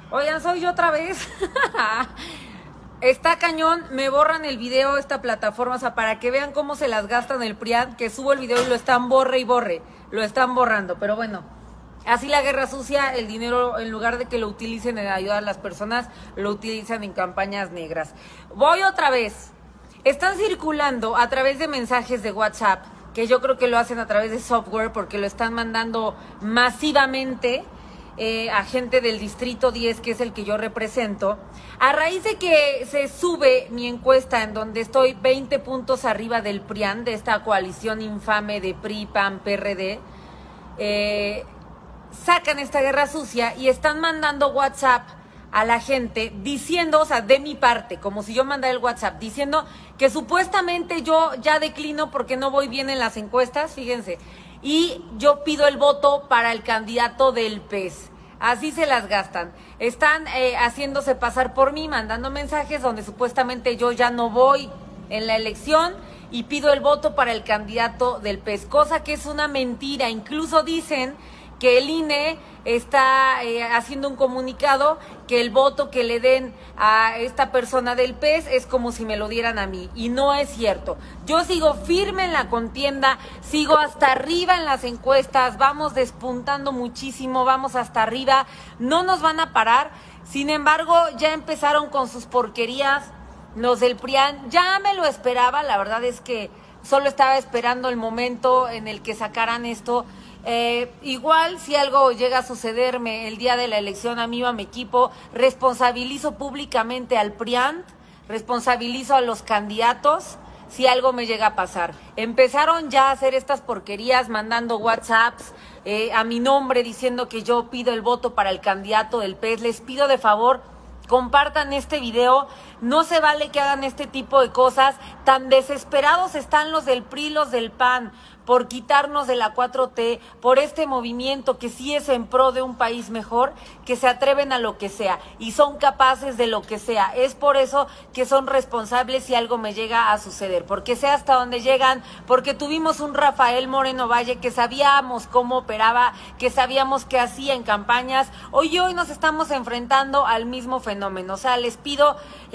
Oigan, soy yo otra vez. Está cañón, me borran el video esta plataforma, o sea, para que vean cómo se las gastan el PRIAN, que subo el video y lo están borre y borre, lo están borrando, pero bueno, así la guerra sucia, el dinero en lugar de que lo utilicen en ayudar a las personas, lo utilizan en campañas negras. Voy otra vez, están circulando a través de mensajes de WhatsApp, que yo creo que lo hacen a través de software porque lo están mandando masivamente, a gente del Distrito 10, que es el que yo represento, a raíz de que se sube mi encuesta en donde estoy 20 puntos arriba del PRIAN, de esta coalición infame de PRI, PAN, PRD, sacan esta guerra sucia y están mandando WhatsApp a la gente diciendo, o sea, de mi parte, como si yo mandara el WhatsApp, diciendo que supuestamente yo ya declino porque no voy bien en las encuestas, fíjense, y yo pido el voto para el candidato del PES. Así se las gastan. Están haciéndose pasar por mí, mandando mensajes donde supuestamente yo ya no voy en la elección y pido el voto para el candidato del PES, cosa que es una mentira. Incluso dicen que el INE está haciendo un comunicado que el voto que le den a esta persona del PES es como si me lo dieran a mí, y no es cierto. Yo sigo firme en la contienda, sigo hasta arriba en las encuestas, vamos despuntando muchísimo, vamos hasta arriba, no nos van a parar. Sin embargo, ya empezaron con sus porquerías los del PRIAN, ya me lo esperaba, la verdad es que solo estaba esperando el momento en el que sacaran esto. Igual si algo llega a sucederme el día de la elección a mí o a mi equipo, responsabilizo públicamente al PRIAN, responsabilizo a los candidatos si algo me llega a pasar. Empezaron ya a hacer estas porquerías mandando WhatsApps a mi nombre diciendo que yo pido el voto para el candidato del PES. Les pido de favor, compartan este video, no se vale que hagan este tipo de cosas. Tan desesperados están los del PRI, los del PAN, por quitarnos de la 4T, por este movimiento que sí es en pro de un país mejor, que se atreven a lo que sea y son capaces de lo que sea. Es por eso que son responsables si algo me llega a suceder, porque sé hasta dónde llegan, porque tuvimos un Rafael Moreno Valle que sabíamos cómo operaba, que sabíamos qué hacía en campañas. Hoy nos estamos enfrentando al mismo fenómeno. O sea, les pido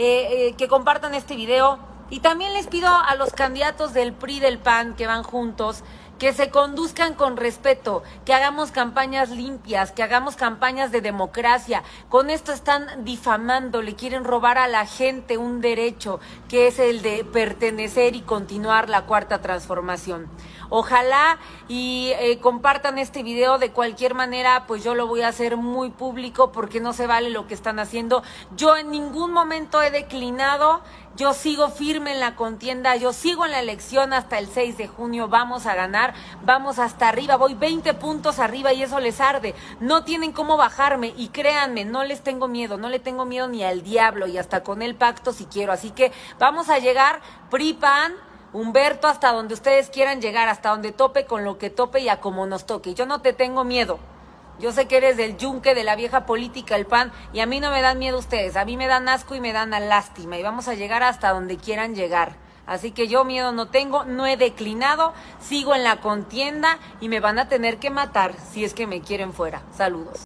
que compartan este video. Y también les pido a los candidatos del PRI y del PAN que van juntos que se conduzcan con respeto, que hagamos campañas limpias, que hagamos campañas de democracia. Con esto están difamando, le quieren robar a la gente un derecho que es el de pertenecer y continuar la cuarta transformación. Ojalá y compartan este video. De cualquier manera, pues yo lo voy a hacer muy público porque no se vale lo que están haciendo. Yo en ningún momento he declinado, yo sigo firme en la contienda, yo sigo en la elección hasta el 6 de junio, vamos a ganar, vamos hasta arriba, voy 20 puntos arriba y eso les arde. No tienen cómo bajarme y créanme, no les tengo miedo, no le tengo miedo ni al diablo y hasta con el pacto si quiero. Así que vamos a llegar, PRI, PAN, Humberto, hasta donde ustedes quieran llegar, hasta donde tope, con lo que tope y a como nos toque. Yo no te tengo miedo. Yo sé que eres del yunque, de la vieja política, el PAN, y a mí no me dan miedo ustedes. A mí me dan asco y me dan lástima. Y vamos a llegar hasta donde quieran llegar. Así que yo miedo no tengo, no he declinado, sigo en la contienda y me van a tener que matar si es que me quieren fuera. Saludos.